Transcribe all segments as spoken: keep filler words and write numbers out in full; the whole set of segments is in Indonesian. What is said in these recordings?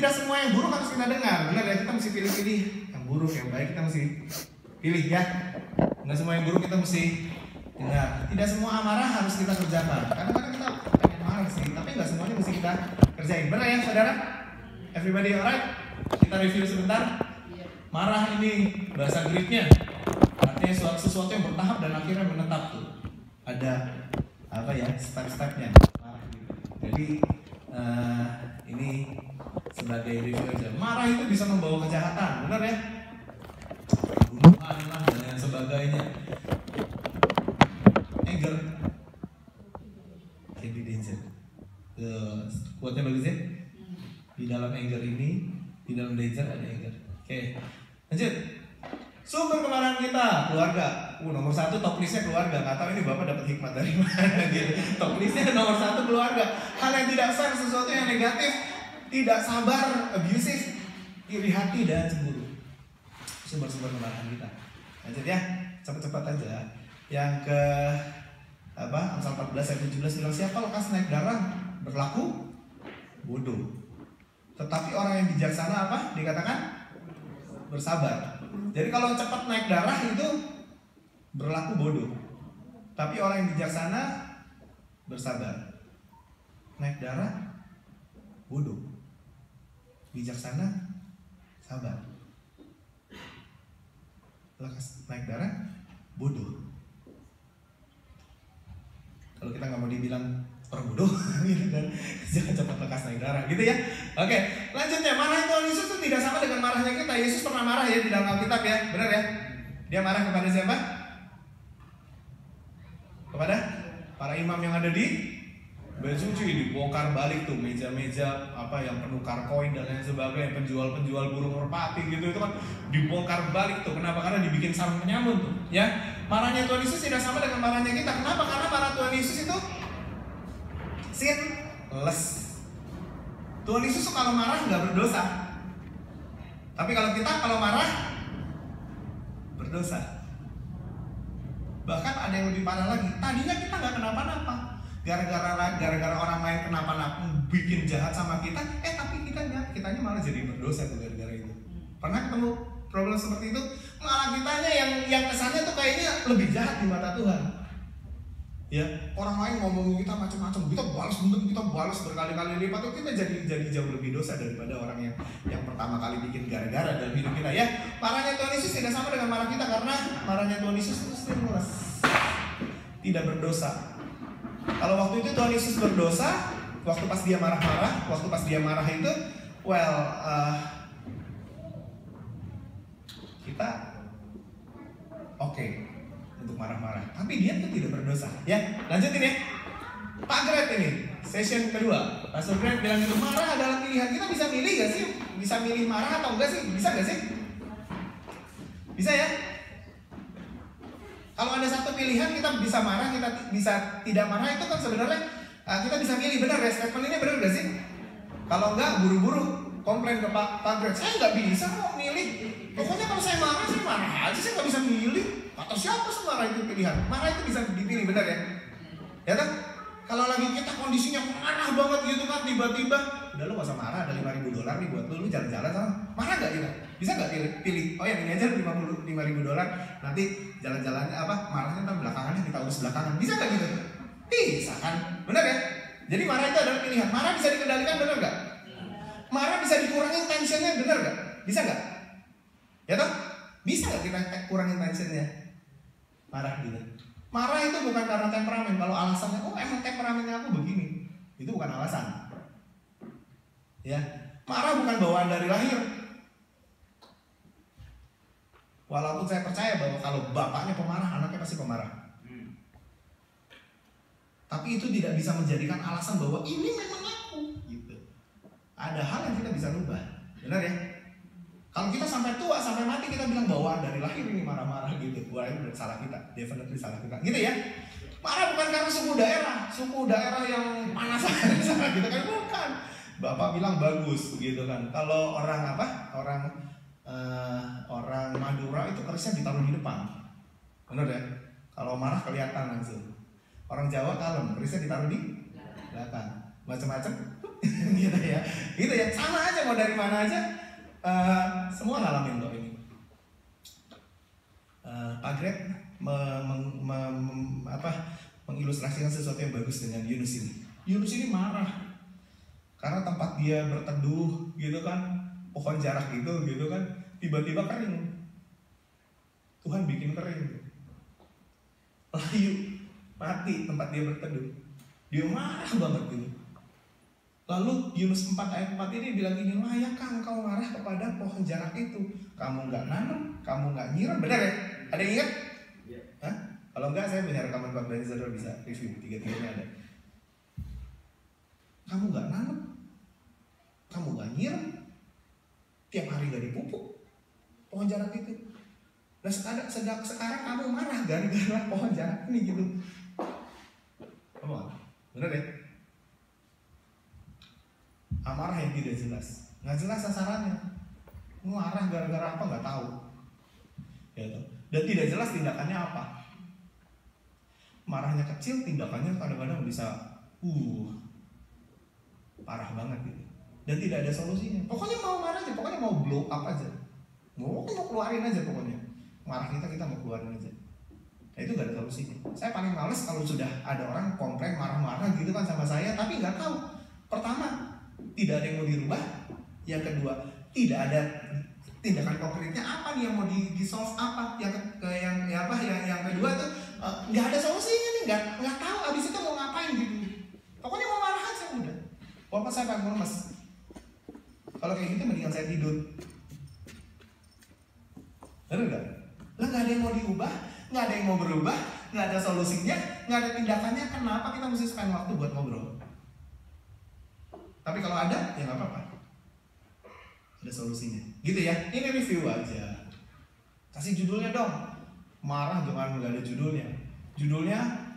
tidak semua yang buruk harus kita dengar, benar ya? Kita mesti pilih-pilih yang buruk, yang baik kita mesti pilih ya. Nggak semua yang buruk kita mesti dengar. Tidak semua amarah harus kita kerjakan. Kadang-kadang kita pengen marah sih, tapi nggak semuanya mesti kita kerjain. Benar ya, saudara? Everybody alright? Kita review sebentar. Marah ini bahasa Greeknya artinya sesuatu yang bertahap dan akhirnya menetap tuh. Ada apa ya step-stepnya. Jadi uh, ini sebagai review aja. Marah itu bisa membawa kejahatan, benar ya? Pembunuhan lah dan lain sebagainya. Anger can be danger. Uh, Quote-nya bagus ya? Di dalam anger ini, di dalam danger ada anger. Oke, okay. Lanjut. Sumber kemarahan kita, keluarga. Uh, nomor satu top listnya keluarga. Nggak tahu ini bapak dapat hikmat dari mana gitu. Top listnya nomor satu keluarga. Hal yang tidak fair, sesuatu yang negatif, tidak sabar, abusive, iri hati dan cemburu. Sumber-sumber kemarahan kita. Lanjut ya, cepat-cepat aja. Yang ke apa? Amsal empat belas ayat tujuh belas bilang siapa lekas naik darah berlaku bodoh. Tetapi orang yang bijaksana apa? Dikatakan bersabar. Jadi kalau cepat naik darah itu berlaku bodoh. Tapi orang yang bijaksana bersabar. Naik darah bodoh. Bijaksana sabar. Lekas naik darah bodoh. Kalau kita nggak mau dibilang orang bodoh gitu kan, jangan cepat lekas naik darah gitu ya. Oke, lanjutnya marah Tuhan Yesus itu tidak sama dengan marahnya kita. Yesus pernah marah ya di dalam Alkitab ya, benar ya? Dia marah kepada siapa? Kepada para imam yang ada di bait suci, dibongkar balik tuh meja-meja apa yang penukar koin dan lain sebagainya, penjual-penjual burung merpati gitu itu kan dibongkar balik tuh. Kenapa? Karena dibikin sarung penyamun tuh ya. Marahnya Tuhan Yesus tidak sama dengan marahnya kita. Kenapa? Karena marah Tuhan Yesus itu sinless. Tuhan Yesus kalau marah nggak berdosa. Tapi kalau kita kalau marah berdosa. Bahkan ada yang lebih parah lagi. Tadinya kita nggak kenapa-napa. Gara-gara gara-gara orang lain kenapa-napa bikin jahat sama kita, eh tapi kita kitanya malah jadi berdosa tuh gara-gara itu. Pernah ketemu problem seperti itu? Malah kitanya yang yang kesannya tuh kayaknya lebih jahat di mata Tuhan. Ya, orang lain ngomongin kita macam-macam, kita balas bentuk, kita balas berkali-kali lipat, tuh kita jadi jadi jauh lebih dosa daripada orang yang yang pertama kali bikin gara-gara dalam hidup kita ya. Marahnya Tuhan Yesus tidak sama dengan marah kita karena marahnya Tuhan Yesus itu sinless, tidak berdosa. Kalau waktu itu Tuhan Yesus berdosa, waktu pas dia marah-marah, waktu pas dia marah itu, well, uh, kita oke. Okay untuk marah-marah, tapi dia tuh tidak berdosa ya. Lanjutin ya Pak Gret ini session kedua. Pastor Gret bilang itu marah adalah pilihan. Kita bisa milih gak sih? Bisa milih marah atau enggak sih? Bisa gak sih? Bisa ya. Kalau ada satu pilihan kita bisa marah, kita bisa tidak marah, itu kan sebenarnya uh, kita bisa milih. Benar ya, statement ini benar gak sih? Kalau enggak buru-buru komplain ke Pak Pak Gret, saya nggak bisa kok milih. Pokoknya kalau saya marah, saya marah aja, saya nggak bisa milih. Atau siapa semarah itu pilihan? Marah itu bisa dipilih, benar ya? Ya kan? Kalau lagi kita kondisinya marah banget gitu kan, tiba-tiba, udah lu gak usah marah, ada lima ribu dolar nih buat lu, lu jalan-jalan sama. Marah gak kita? Bisa gak pilih? pilih? Oh yang ini aja lima ribu dolar, nanti jalan-jalannya apa? Marahnya ntar belakangannya kita urus belakangan. Bisa gak gitu? Bisa kan? Benar ya? Jadi marah itu adalah pilihan. Marah bisa dikendalikan, benar gak? Marah bisa dikurangin tensionnya, benar gak? Bisa gak? Ya toh? Bisa gak kita kurangin tensionnya? Marah gitu. Marah itu bukan karena temperamen. Kalau alasannya, oh emang temperamennya aku begini, itu bukan alasan. Ya, marah bukan bawaan dari lahir. Walaupun saya percaya bahwa kalau bapaknya pemarah, anaknya pasti pemarah. Hmm. Tapi itu tidak bisa menjadikan alasan bahwa ini memang aku. Gitu. Ada hal yang kita bisa rubah, benar ya? Kalau kita sampai tua, sampai mati kita bilang bawaan dari lahir ini marah-marah gitu. Wah itu salah kita, definitely salah kita. Gitu ya. Marah bukan karena suku daerah, suku daerah yang panas sana gitu kan, bukan. Bapak bilang bagus begitu kan. Kalau orang apa? Orang uh, orang Madura itu kerisnya ditaruh di depan. Benar ya? Kalau marah kelihatan langsung. Orang Jawa kalem, kerisnya ditaruh di belakang. macam-macam gitu ya. Gitu ya, sama aja mau dari mana aja, uh, semua ngalamin kok ini. Uh, Pak Greg me, me, me, me, apa, mengilustrasikan sesuatu yang bagus dengan Yunus ini. Yunus ini marah karena tempat dia berteduh gitu kan, pohon jarak itu gitu kan, tiba-tiba kering. Tuhan bikin kering, layu, mati tempat dia berteduh. Dia marah banget gitu. Lalu Yunus empat ayat empat ini bilang gini, layakkah engkau marah kepada pohon jarak itu? Kamu nggak nanam, kamu nggak nyiram, benar ya? Ada yang ingat? Yeah. Hah? Kalau enggak saya punya rekaman Pak Bani Saudara bisa review, tiga-tiganya ada. Kamu nggak nanam, kamu nggak nyiram, tiap hari nggak dipupuk pohon jarak itu. Nah sekarang, sedang sekarang kamu marah gara-gara pohon jarak ini gitu. Kamu bener ya? Amarah yang tidak jelas, nggak jelas sasarannya. Marah gara-gara apa nggak tahu. Ya, dan tidak jelas tindakannya apa. Marahnya kecil, tindakannya kadang-kadang bisa uh parah banget gitu. Dan tidak ada solusinya. Pokoknya mau marah aja, pokoknya mau blow up aja. Mau mau keluarin aja pokoknya. Marah kita kita mau keluarin aja. Nah, itu gak ada solusinya. Saya paling males kalau sudah ada orang komplain marah-marah gitu kan sama saya, tapi nggak tahu. Pertama, tidak ada yang mau dirubah. Yang kedua, tidak ada tindakan konkretnya apa nih yang mau di, di solve apa. Yang ke, yang ya apa yang yang kedua tuh nggak uh, ada solusinya nih, nggak nggak tahu abis itu mau ngapain gitu. Pokoknya mau marah aja udah. Walaupun saya paling males. Kalau kayak gitu mendingan saya tidur. Bener nggak? Lah nggak ada yang mau diubah, nggak ada yang mau berubah, nggak ada solusinya, nggak ada tindakannya. Kenapa kita mesti spend waktu buat ngobrol? Tapi kalau ada, ya nggak apa-apa. Ada solusinya, gitu ya. Ini review aja. Kasih judulnya dong. Marah jangan nggak ada judulnya. Judulnya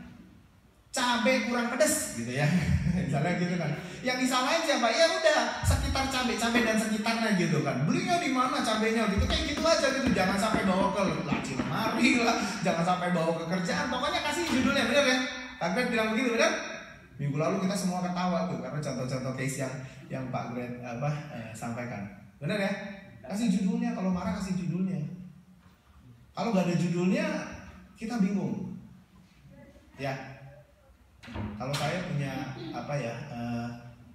cabai kurang pedas, gitu ya. Misalnya gitu kan. Yang disalahin siapa? Ya udah, sekitar cabai, cabai dan sekitarnya gitu kan. Belinya di mana cabainya gitu, kayak gitu aja gitu. Jangan sampai bawa ke laci lemari lah, jangan sampai bawa ke kerjaan. Pokoknya kasih judulnya, bener ya? Pak Greg bilang begitu, bener? Minggu lalu kita semua ketawa tuh karena contoh-contoh case yang yang Pak Greg apa eh, sampaikan. Bener ya? Kasih judulnya, kalau marah kasih judulnya. Kalau nggak ada judulnya, kita bingung. Ya. Kalau saya punya apa ya? Uh,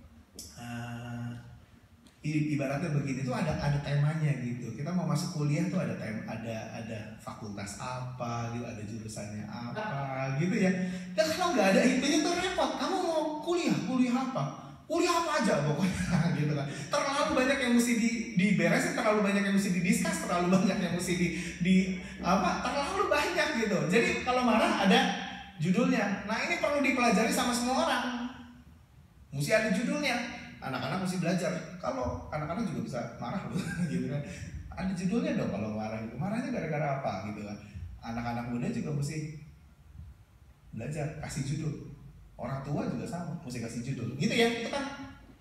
uh, ibaratnya begini tuh ada ada temanya gitu. Kita mau masuk kuliah tuh ada tem ada ada fakultas apa gitu, ada jurusannya apa gitu ya. Dan kalau nggak ada itu tuh repot. Kamu mau kuliah, kuliah apa? Kuliah apa aja pokoknya gitu kan. Terlalu banyak yang mesti di diberesin, terlalu banyak yang mesti didiskus, terlalu banyak yang mesti di, di apa? Terlalu banyak gitu. Jadi kalau marah ada judulnya. Nah ini perlu dipelajari sama semua orang. Mesti ada judulnya. Anak-anak mesti belajar. Kalau anak-anak juga bisa marah loh, gitu kan. Ada judulnya dong kalau marah. Marahnya gara-gara apa gitu kan. Anak-anak muda juga mesti belajar, kasih judul. Orang tua juga sama, mesti kasih judul. Gitu ya, itu kan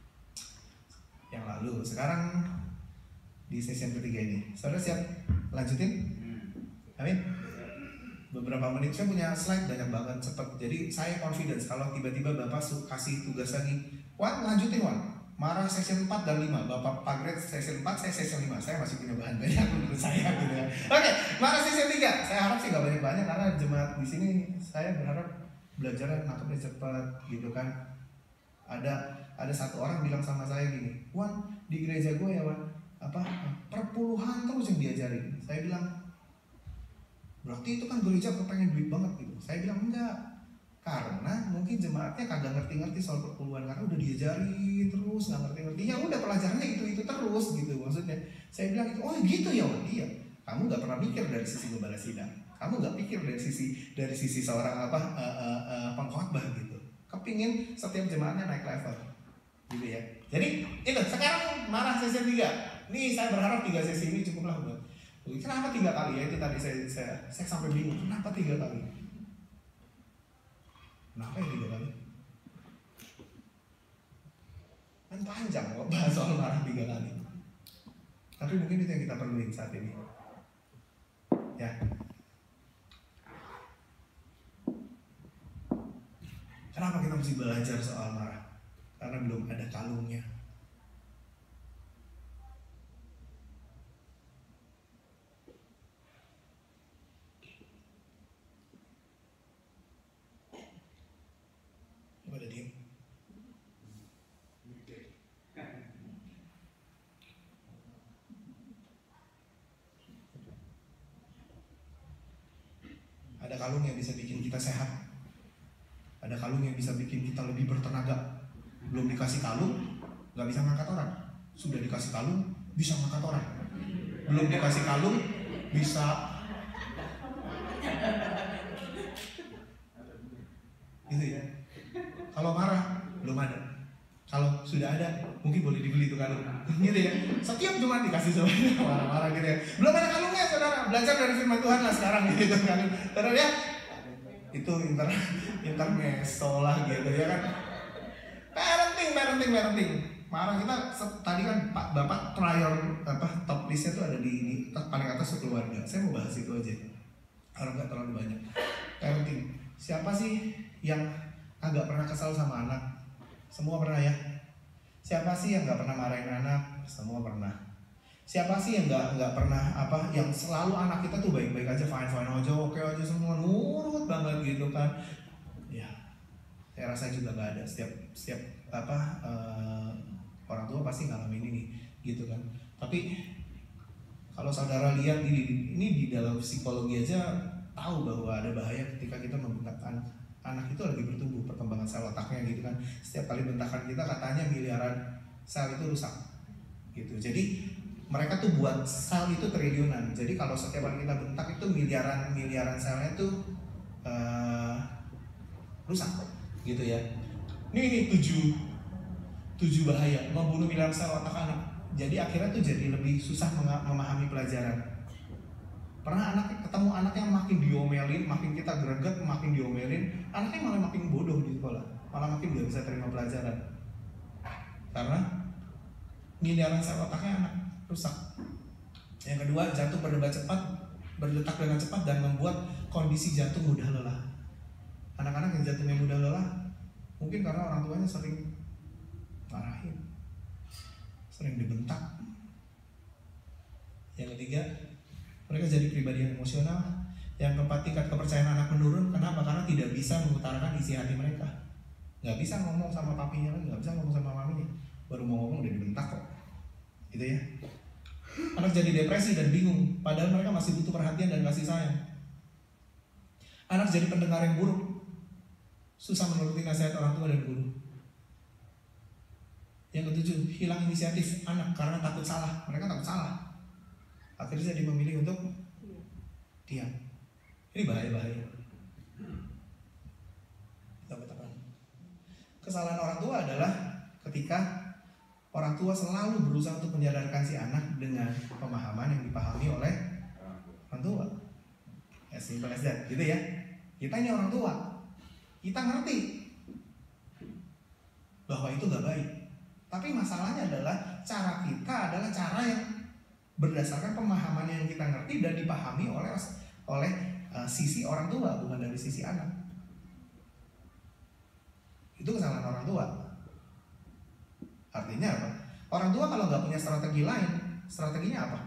yang lalu. Sekarang di sesi yang ketiga ini. Saudara siap lanjutin? Amin. Beberapa menit saya punya slide banyak banget cepet. Jadi saya confidence kalau tiba-tiba Bapak kasih tugas lagi, Wan lanjutin Wan. Marah sesi empat dan lima. Bapak Pak Greg sesi empat, saya sesi lima. Saya masih punya bahan banyak menurut saya gitu ya. Oke, marah sesi tiga. Saya harap sih gak banyak-banyak karena jemaat di sini saya berharap belajarnya nangkepnya cepat gitu kan. Ada ada satu orang bilang sama saya gini, Wan di gereja gue ya Wan, apa perpuluhan terus yang diajarin. Saya bilang, berarti itu kan gereja kepengen duit banget gitu. Saya bilang enggak, karena mungkin jemaatnya kagak ngerti-ngerti soal perpuluhan karena udah diajarin terus nggak ngerti-ngerti. Ya udah pelajarannya itu itu terus gitu maksudnya. Saya bilang itu, oh gitu ya Wan, iya. Kamu nggak pernah mikir dari sisi gembala sidang. Kamu nggak pikir dari sisi dari sisi seorang apa uh, uh, uh, pengkhotbah gitu. Kepingin setiap jemaatnya naik level, gitu ya. Jadi itu sekarang marah sesi tiga. Nih saya berharap tiga sesi ini cukuplah buat. Kenapa tiga kali ya? Itu tadi saya saya, saya sampai bingung. Kenapa tiga kali? Kenapa ya tiga kali? Kan panjang kok bahas soal marah tiga kali. Tapi mungkin itu yang kita perluin saat ini. Ya. Kenapa kita mesti belajar soal marah? karena belum ada kalungnya. Pada diem. Ada kalung yang bisa bikin kita sehat. Ada kalung yang bisa bikin kita lebih bertenaga. Belum dikasih kalung, nggak bisa ngangkat orang. Sudah dikasih kalung, bisa ngangkat orang. Belum dikasih kalung, bisa gitu ya. Kalau marah, belum ada. Kalau sudah ada, mungkin boleh dibeli tuh kalung. Gitu ya. Setiap Jumat dikasih semuanya marah-marah gitu ya. Belum ada kalungnya saudara. Belajar dari firman Tuhan lah sekarang gitu kan. Saudara ya, itu inter intermezzo lah gitu ya kan. Parenting, parenting, parenting. Marah kita tadi kan Pak Bapak prior apa top listnya tuh ada di, di paling atas keluarga. Saya mau bahas itu aja. Kalau nggak terlalu banyak. Parenting. Siapa sih yang agak pernah kesal sama anak? Semua pernah ya. Siapa sih yang nggak pernah marahin anak? Semua pernah. Siapa sih yang nggak nggak pernah apa? Yang selalu anak kita tuh baik-baik aja, fine fine aja, oke aja semua, nurut banget gitu kan? Ya, saya rasa juga nggak ada. Setiap setiap apa uh, orang tua pasti ngalamin ini, gitu kan? Tapi kalau saudara lihat ini, ini di dalam psikologi aja tahu bahwa ada bahaya ketika kita membentak anak. Anak itu lagi bertumbuh, perkembangan sel otaknya gitu kan. Setiap kali bentakan kita katanya miliaran sel itu rusak gitu. Jadi mereka tuh buat sel itu triliunan. Jadi kalau setiap kali kita bentak itu miliaran miliaran selnya tuh uh, rusak gitu ya. Ini ini tujuh tujuh bahaya membunuh miliaran sel otak anak. Jadi akhirnya tuh jadi lebih susah memahami pelajaran. Pernah anak ketemu anak yang makin diomelin, makin kita greget, makin diomelin, anaknya malah makin bodoh di sekolah, malah makin gak bisa terima pelajaran. Karena miliaran sel otaknya anak rusak. Yang kedua, jantung berdebar cepat, berdetak dengan cepat dan membuat kondisi jantung mudah lelah. Anak-anak yang jantungnya mudah lelah, mungkin karena orang tuanya sering marahin, sering dibentak. Yang ketiga, mereka jadi pribadi yang emosional. Yang keempat, tingkat kepercayaan anak menurun. Kenapa? Karena tidak bisa mengutarakan isi hati mereka. Gak bisa ngomong sama papinya lagi, gak bisa ngomong sama maminya. Baru mau ngomong udah dibentak kok. Gitu ya. Anak jadi depresi dan bingung, padahal mereka masih butuh perhatian dan kasih sayang. Anak jadi pendengar yang buruk, susah menuruti nasihat orang tua dan guru. Yang ketujuh, hilang inisiatif anak karena takut salah. Mereka takut salah. Akhirnya jadi memilih untuk diam. Ini bahaya-bahaya. Kesalahan orang tua adalah ketika orang tua selalu berusaha untuk menyadarkan si anak dengan pemahaman yang dipahami oleh orang tua. As simple as that, gitu ya. Kita ini orang tua, kita ngerti bahwa itu gak baik. Tapi masalahnya adalah cara kita adalah cara yang berdasarkan pemahaman yang kita ngerti dan dipahami oleh oleh uh, sisi orang tua, bukan dari sisi anak. Itu kesalahan orang tua. Artinya apa? Orang tua kalau nggak punya strategi lain, strateginya apa?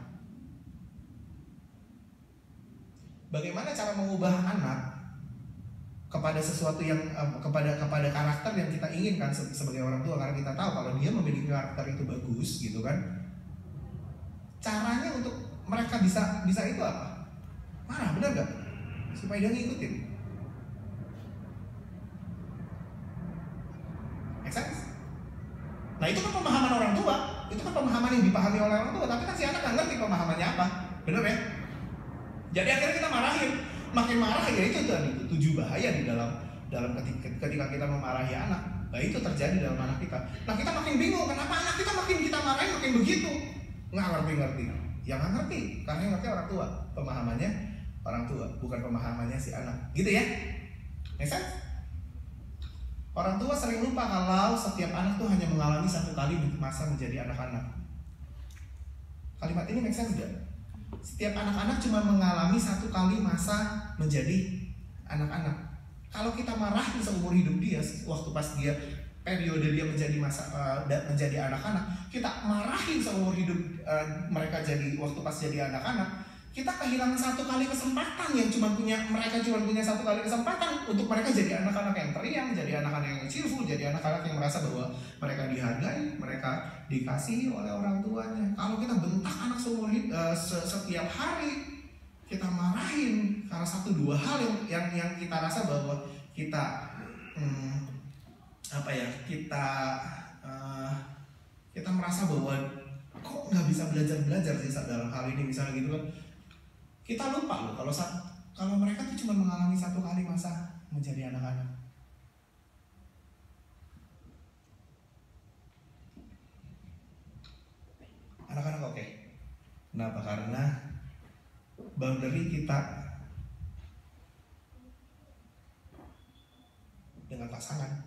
Bagaimana cara mengubah anak kepada sesuatu yang uh, kepada kepada karakter yang kita inginkan sebagai orang tua, karena kita tahu kalau dia memiliki karakter itu bagus, gitu kan? Caranya untuk mereka bisa bisa itu apa? Marah, benar gak? Supaya dia ngikutin. Make sense? Nah itu kan pemahaman orang tua, itu kan pemahaman yang dipahami oleh orang tua, tapi kan si anak gak ngerti pemahamannya apa, benar ya? Jadi akhirnya kita marahin, makin marah ya itu tadi tujuh bahaya di dalam dalam ketika, ketika kita memarahi anak. Nah itu terjadi dalam anak kita. Nah kita makin bingung, kenapa anak kita makin kita marahin makin begitu? Nggak ngerti-ngerti. Yang nggak ngerti, karena yang ngerti orang tua. Pemahamannya orang tua, bukan pemahamannya si anak. Gitu ya? Make sense? Orang tua sering lupa kalau setiap anak tuh hanya mengalami satu kali masa menjadi anak-anak. Kalimat ini make sense gak? Setiap anak-anak cuma mengalami satu kali masa menjadi anak-anak. Kalau kita marahin seumur hidup dia, waktu pas dia periode dia menjadi masa uh, menjadi anak-anak, kita marahin seumur hidup uh, mereka jadi waktu pas jadi anak-anak, kita kehilangan satu kali kesempatan yang cuma punya mereka cuma punya satu kali kesempatan untuk mereka jadi anak-anak yang periang, jadi anak-anak yang cheerful, jadi anak-anak yang merasa bahwa mereka dihargai, mereka dikasihi oleh orang tuanya. Kalau kita bentak anak seumur hidup uh, setiap hari, kita marahin karena satu dua hal yang yang, yang kita rasa bahwa kita hmm, apa ya kita uh, kita merasa bahwa kok nggak bisa belajar belajar sih dalam hal ini misalnya gitu kan, kita lupa loh kalau kalau mereka tuh cuma mengalami satu kali masa menjadi anak-anak. Anak-anak oke, kenapa? Karena boundary kita dengan pasangan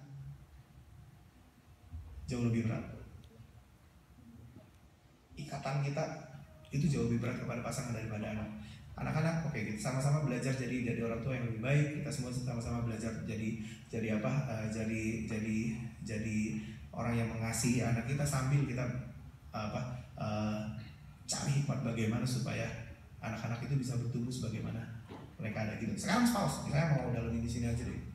jauh lebih berat. Ikatan kita itu jauh lebih berat kepada pasangan daripada anak. Anak-anak, oke, okay, kita sama-sama belajar jadi jadi orang tua yang lebih baik. Kita semua sama-sama belajar jadi jadi apa? Uh, jadi jadi jadi orang yang mengasihi anak kita sambil kita uh, apa? Uh, cari hikmat bagaimana supaya anak-anak itu bisa bertumbuh sebagaimana mereka ada gitu. Sekarang spouse, saya mau dalamin di sini aja deh.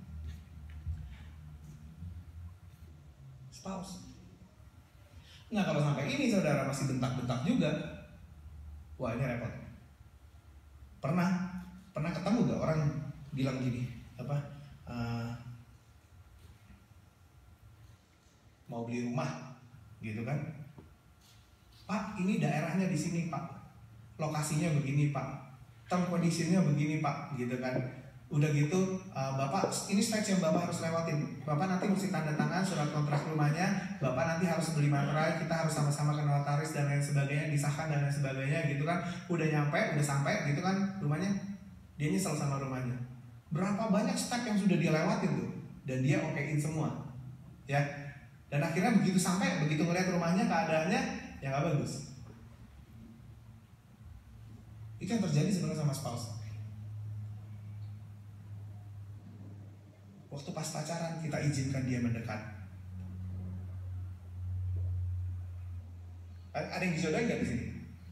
Spouse. Nah kalau sampai ini saudara masih bentak-bentak juga, wah ini repot. Pernah, pernah ketemu gak orang bilang gini, apa? Uh, mau beli rumah, gitu kan? Pak, ini daerahnya di sini Pak, lokasinya begini Pak, term conditionnya begini Pak, gitu kan? Udah gitu, uh, Bapak, ini spek yang Bapak harus lewatin. Bapak nanti mesti tanda tangan surat kontrak rumahnya. Bapak nanti harus beli materai, kita harus sama-sama ke notaris dan lain sebagainya, disahkan dan lain sebagainya, gitu kan? Udah nyampe, udah sampai, gitu kan? Rumahnya, dia nyesel sama rumahnya. Berapa banyak step yang sudah dia lewatin tuh, dan dia okein semua, ya. Dan akhirnya begitu sampai, begitu ngeliat rumahnya keadaannya, ya nggak bagus. Itu yang terjadi sebenarnya sama spouse. Waktu pas pacaran kita izinkan dia mendekat. Ada yang dijodohin nggak di sini?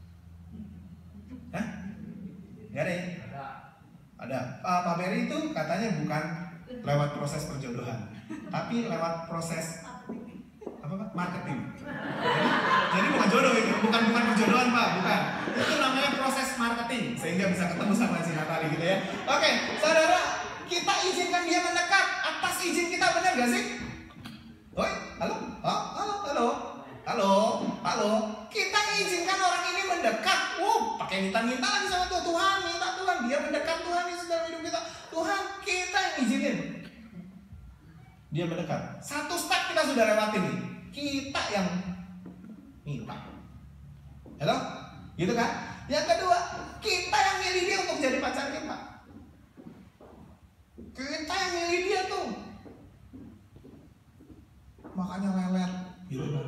Hah? Nggak ada ya? Ada. Ada. Uh, Pak Beri itu katanya bukan lewat proses perjodohan, tapi lewat proses apa Pak? Marketing. Jadi, jadi bukan jodoh itu, bukan bukan perjodohan Pak, bukan. Itu namanya proses marketing sehingga bisa ketemu sama si Natali gitu ya. Oke, saudara. Kita izinkan dia mendekat atas izin kita, benar gak sih? Oi, halo, oh, halo, halo, halo, halo. Kita izinkan orang ini mendekat. Wow, pakai minta-minta lagi sama Tuhan. Tuhan, minta Tuhan, dia mendekat Tuhan di dalam hidup kita. Tuhan, kita yang izinin dia mendekat. Satu step kita sudah lewatin nih. Kita yang minta. Halo, gitu kan? Yang kedua, kita yang milih dia untuk jadi pacar kita. Kita yang milih dia tuh. Makanya lelet gitu kan.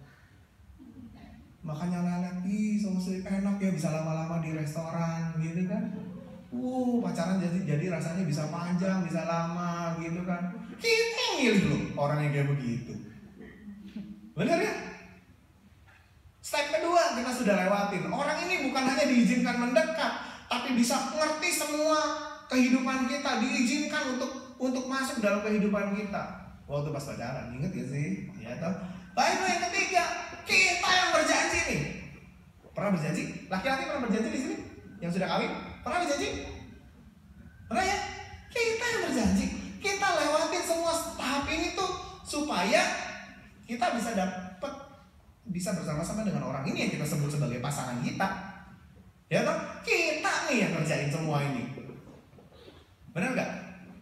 Makanya lelet, ih so-so enak ya, bisa lama-lama di restoran gitu kan. Uh, pacaran jadi jadi rasanya bisa panjang, bisa lama gitu kan. Kita yang milih loh orang yang kayak begitu. Benar ya? Step kedua kita sudah lewatin. Orang ini bukan hanya diizinkan mendekat, tapi bisa ngerti semua kehidupan kita, diizinkan untuk untuk masuk dalam kehidupan kita. Waktu pas pacaran, inget gak sih? Ya toh. Baik, yang ketiga, kita yang berjanji nih. Pernah berjanji? Laki-laki pernah berjanji di sini? Yang sudah kawin? Pernah berjanji? Pernah ya? Kita yang berjanji. Kita lewatin semua tahap ini tuh supaya kita bisa dapat bisa bersama-sama dengan orang ini yang kita sebut sebagai pasangan kita. Ya toh? Kita nih yang kerjain semua ini. Benar nggak?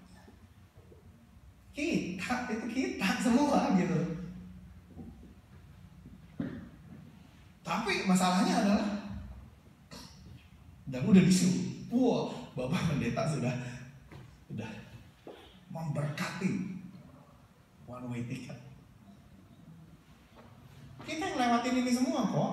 Kita, itu kita semua gitu. Tapi masalahnya adalah dan udah disuruh, wah, Bapak Pendeta sudah sudah memberkati one way ticket. Kita yang lewatin ini semua kok,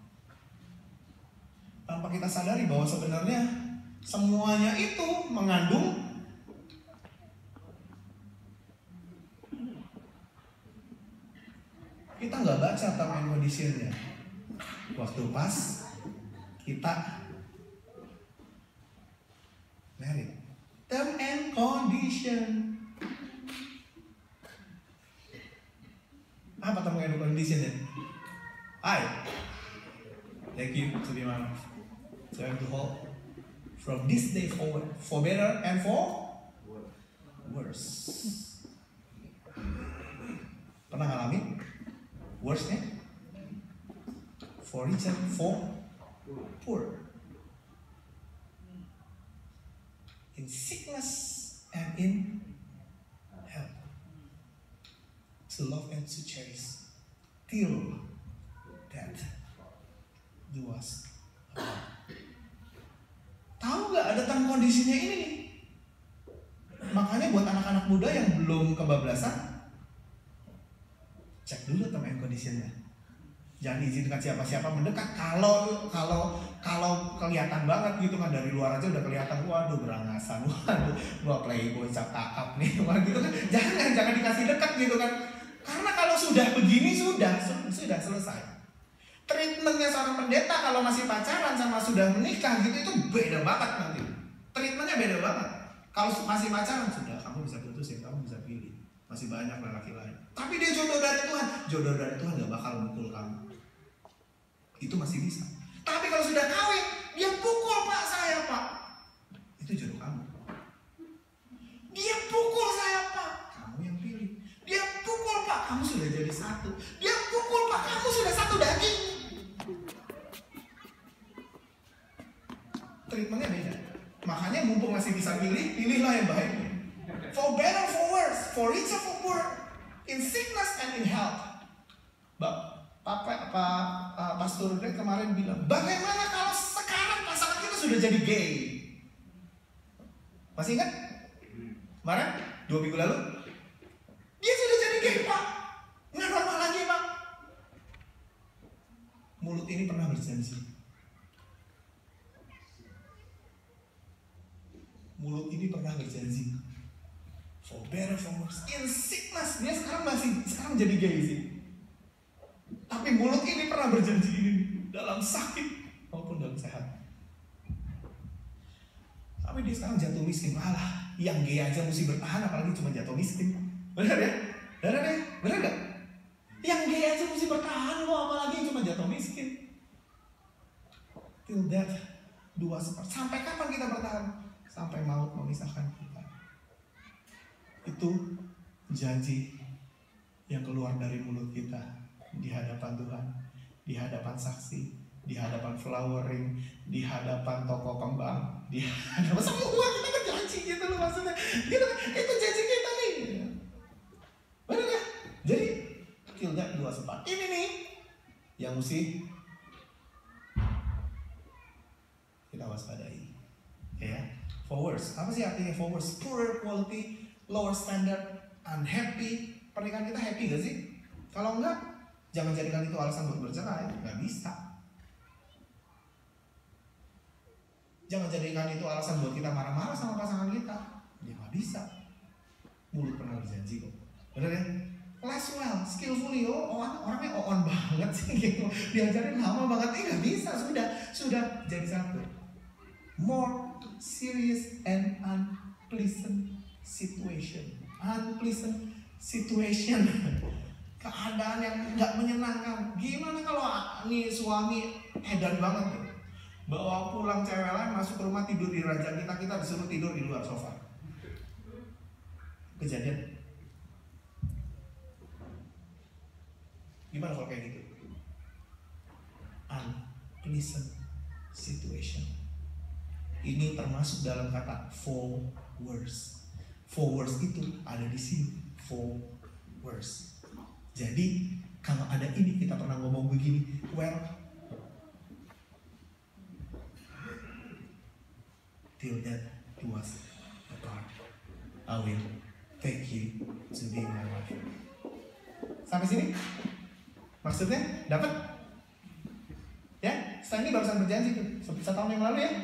tanpa kita sadari bahwa sebenarnya semuanya itu mengandung baca term and conditionnya. Waktu pas kita married. Term and condition. Apa term and conditionnya? I take you to be my wife. So I have to hold from this day forward, for better and for worse. Pernah ngalamin worse-nya? For rich and for poor. In sickness and in health. To love and to cherish. Till death do us apart. Tahu nggak ada term kondisinya ini nih? Makanya buat anak-anak muda yang belum kebablasan, cek dulu term and conditionnya. Jangan izinkan siapa-siapa mendekat. Kalau kalau kalau kelihatan banget gitu kan dari luar aja udah kelihatan, waduh berangasan, waduh gua playboy cap kakap nih, waduh gitu kan. Jangan jangan dikasih dekat gitu kan. Karena kalau sudah begini sudah sudah selesai. Treatmentnya seorang pendeta kalau masih pacaran sama sudah menikah gitu itu beda banget nanti. Treatmentnya beda banget. Kalau masih pacaran sudah kamu bisa putusin, kamu bisa pilih. Masih banyak laki lain. Tapi dia jodoh dari Tuhan. Jodoh dari Tuhan gak bakal mukul kamu. Itu masih bisa. Tapi kalau sudah kawin, dia pukul pak saya pak. Itu jodoh kamu. Dia pukul saya pak. Kamu yang pilih. Dia pukul pak, kamu sudah jadi satu. Dia pukul pak, kamu sudah satu daging. Treatmentnya beda. Makanya mumpung masih bisa pilih, pilihlah yang baik. For better, for worse, for richer, for poor, in sickness and in health. Bapak, Papa, Pak, uh, Pastor Greg kemarin bilang, bagaimana kalau sekarang pasangan kita sudah jadi gay? Masih ingat? Kemarin, dua minggu lalu, dia sudah jadi gay pak, nggak normal lagi pak. Mulut ini pernah berjanji. Mulut ini pernah berjanji. For better, for worse, in sickness. Dia sekarang masih, sekarang jadi gay sih. Tapi mulut ini pernah berjanji ini dalam sakit maupun dalam sehat. Tapi dia sekarang jatuh miskin. Alah, yang gay aja mesti bertahan, apalagi cuma jatuh miskin. Benar ya? Benar ya? Benar gak? Yang gay aja mesti bertahan loh, apalagi cuma jatuh miskin. Till death do us apart. Sampai kapan kita bertahan? Sampai maut memisahkan kita. Itu janji yang keluar dari mulut kita di hadapan Tuhan, di hadapan saksi, di hadapan flowering, di hadapan toko kembang, di hadapan semua kita berjanji gitu loh maksudnya. Gitu, itu janji kita nih. Benar ya? Jadi till death do us apart. Ini nih yang mesti kita waspadai. Ya. For worse, apa sih artinya for worse? Poorer quality, lower standard, unhappy. Pernikahan kita happy gak sih? Kalau enggak, jangan jadikan itu alasan buat bercerai. Gak bisa. Jangan jadikan itu alasan buat kita marah-marah sama pasangan kita. Ya gak bisa. Mulut pernah berjanji kok. Bener ya? Less well, skillfully. Oh, orang orangnya on banget sih gitu. Diajarin lama banget. Eh gak bisa, sudah sudah jadi satu. More serious and unpleasant situation. Unpleasant situation. Keadaan yang nggak menyenangkan. Gimana kalau nih suami edan banget nih, bawa pulang cewek lain, masuk ke rumah tidur di ranjang kita, kita disuruh tidur di luar sofa. Kejadian. Gimana kalau kayak gitu? Unpleasant situation. Ini termasuk dalam kata for worse. For worse itu ada di sini. For worse. Jadi kalau ada ini kita pernah ngomong begini, well, till death do us apart, I will take you to be my wife. Sampai sini? Maksudnya dapat? Ya, setelah ini barusan berjanji tuh, satu tahun yang lalu ya.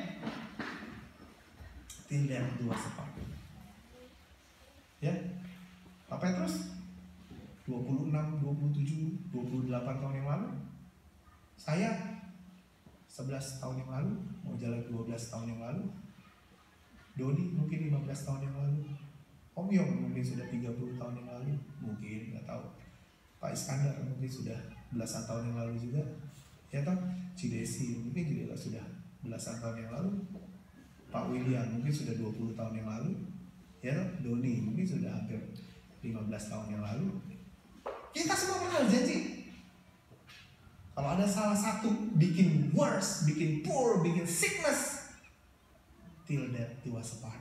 Till death do us apart. Ya, apa ya terus? dua puluh enam, dua puluh tujuh, dua puluh delapan tahun yang lalu. Saya sebelas tahun yang lalu, mau jalan dua belas tahun yang lalu. Dodi mungkin lima belas tahun yang lalu. Om Yong mungkin sudah tiga puluh tahun yang lalu, mungkin, nggak tahu. Pak Iskandar mungkin sudah belasan tahun yang lalu juga. Ya toh, Cidesi mungkin juga sudah belasan tahun yang lalu. Pak William mungkin sudah dua puluh tahun yang lalu. Ya toh, Doni mungkin sudah hampir lima belas tahun yang lalu. Kita semua pernah janji. Kalau ada salah satu bikin worse, bikin poor, bikin sickness, till death do us apart.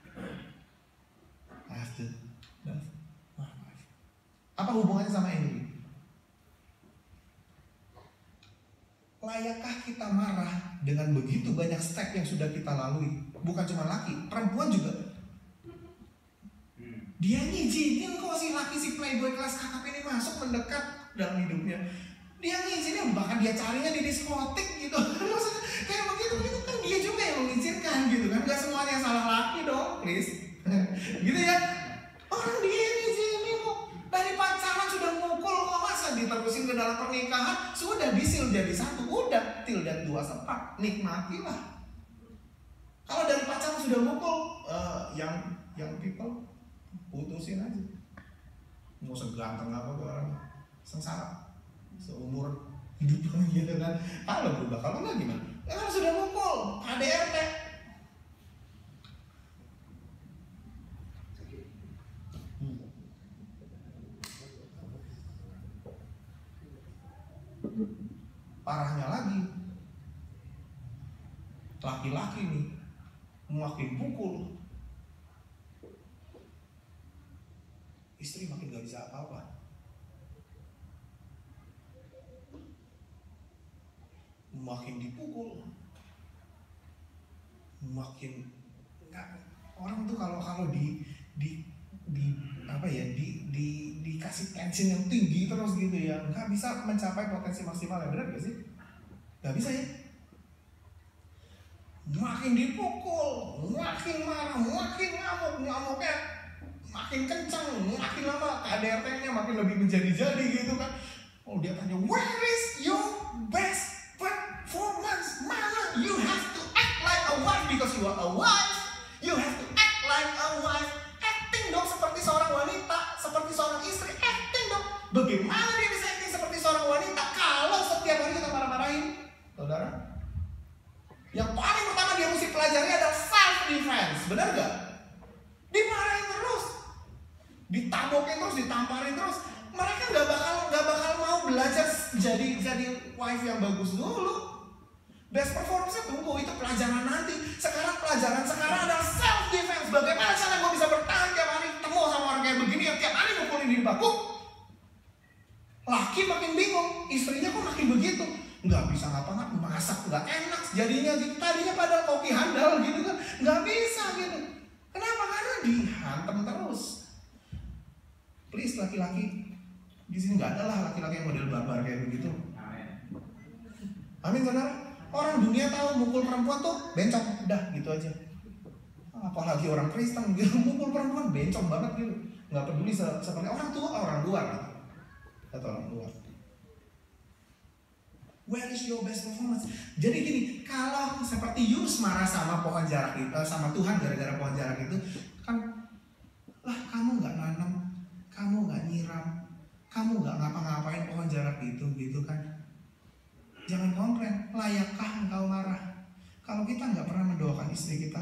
I have to love my wife. Apa hubungannya sama ini? Layakkah kita marah dengan begitu banyak step yang sudah kita lalui? Bukan cuma laki, perempuan juga. Dia ngizinin kok si laki, si playboy kelas kakap ini masuk mendekat dalam hidupnya. Dia ngizinin, bahkan dia carinya di diskotik gitu. Maksudnya kayak begitu, itu kan dia juga yang mengizinkan gitu kan. Gak semuanya salah laki dong, please. Gitu ya. Orang dia yang ngizinin kok. Dari pacaran sudah mukul kok, masa diterusin ke dalam pernikahan. Sudah disil jadi satu, udah til dan dua sepak, nikmatilah. Kalau dari pacaran sudah mukul, uh, yang yang people putusin aja. Mau seganteng apa tuh orang, sengsara seumur hidup gitu kan. Kalau berubah, kalau nggak gimana? Ya kan sudah mukul, K D R T. Hmm. Parahnya lagi, laki-laki nih makin pukul, istri makin gak bisa apa-apa. Makin dipukul, makin nggak, orang tuh kalau kalau di di di apa ya di di dikasih tension yang tinggi terus gitu ya, nggak bisa mencapai potensi maksimal. Ya benar gak sih? Nggak bisa ya. Makin dipukul, makin marah, makin ngamuk, ngamuknya makin kencang, makin lama K D R T-nya makin lebih menjadi-jadi gitu kan. Oh dia tanya, where is your best performance? Mana? You have to act like a wife because you are a wife. You have to act like a wife. Acting dong seperti seorang wanita, seperti seorang istri. Acting dong. Bagaimana dia bisa acting seperti seorang wanita kalau setiap hari kita marah-marahin? Saudara, yang paling pertama dia mesti pelajari adalah self defense. Benar gak? Dimarahin terus, ditabokin terus, ditamparin terus. Mereka nggak bakal nggak bakal mau belajar jadi jadi wife yang bagus dulu. Best performance tunggu, itu pelajaran nanti. Sekarang pelajaran sekarang adalah self defense. Bagaimana cara gue bisa bertahan tiap hari ketemu sama orang kayak begini yang tiap hari mukulin diri baku. Laki makin bingung, istrinya kok makin begitu. Nggak bisa ngapa-ngapain, masak nggak enak jadinya gitu. Tadinya padahal koki handal gitu kan, nggak bisa gitu. Kenapa? Karena dihantam terus. Please laki-laki, di sini nggak ada lah laki-laki yang model barbar kayak begitu. Amin saudara. Orang dunia tahu mukul perempuan tuh bencong, udah gitu aja. Apalagi orang Kristen gitu, mukul perempuan bencong banget gitu. Nggak peduli se- seperti orang tua, orang luar gitu. Atau orang luar. Where is your best performance? Jadi gini, kalau seperti Yunus marah sama pohon jarak itu, sama Tuhan gara-gara pohon jarak itu, kan lah kamu nggak nanam, kamu nggak nyiram, kamu nggak ngapa-ngapain pohon jarak itu gitu kan. Jangan komplain, layakkah engkau marah? Kalau kita nggak pernah mendoakan istri kita,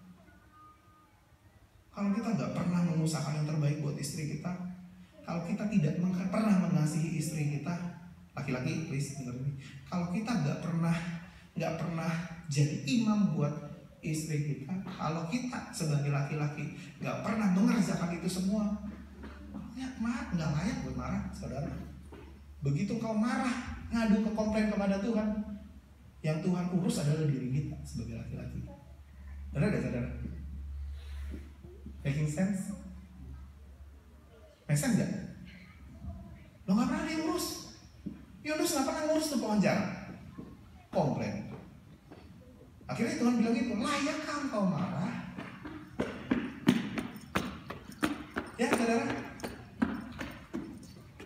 kalau kita nggak pernah mengusahakan yang terbaik buat istri kita, kalau kita tidak meng- pernah mengasihi istri kita, laki-laki please dengar ini, kalau kita nggak pernah nggak pernah jadi imam buat istri kita, kalau kita sebagai laki-laki nggak pernah mengerjakan itu semua, ya maaf, nggak layak buat marah, saudara. Begitu kau marah, ngadu ke komplain kepada Tuhan, yang Tuhan urus adalah diri kita sebagai laki-laki. Benar gak saudara? Making sense? Make sense gak? Lo gak pernah diurus. Yunus gak pernah ngurus tuh pohon jarak. Komplain. Akhirnya Tuhan bilang itu, layakkah engkau marah? Ya saudara,